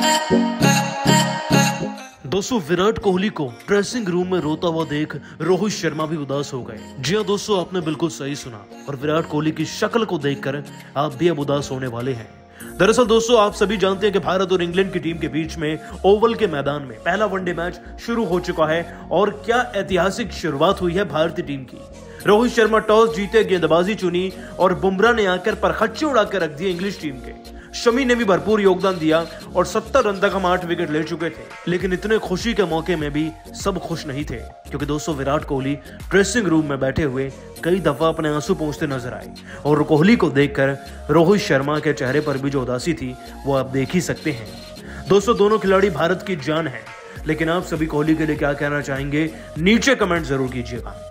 दोस्तों, विराट कोहली को dressing room में रोता हुआ देख रोहित शर्मा भी उदास हो गए। जी हाँ दोस्तों, आपने बिल्कुल सही सुना और विराट कोहली की शक्ल को देखकर आप भी अब उदास होने वाले हैं। दरअसल दोस्तों, आप सभी जानते हैं कि भारत और इंग्लैंड की टीम के बीच में ओवल के मैदान में पहला वनडे मैच शुरू हो चुका है और क्या ऐतिहासिक शुरुआत हुई है भारतीय टीम की। रोहित शर्मा टॉस जीते गेंदबाजी चुनी और बुमराह ने आकर परखच्चे उड़ाकर रख दिए इंग्लिश टीम के। शमी ने भी भरपूर योगदान दिया और 70 रन तक हम 8 विकेट ले चुके थे। लेकिन इतने खुशी के मौके में भी सब खुश नहीं थे, क्योंकि दोस्तों विराट कोहली ड्रेसिंग रूम में बैठे हुए कई दफा अपने आंसू पोंछते नजर आए और कोहली को देखकर रोहित शर्मा के चेहरे पर भी जो उदासी थी वो आप देख ही सकते हैं। दोस्तों, दोनों खिलाड़ी भारत की जान है, लेकिन आप सभी कोहली के लिए क्या कहना चाहेंगे नीचे कमेंट जरूर कीजिएगा।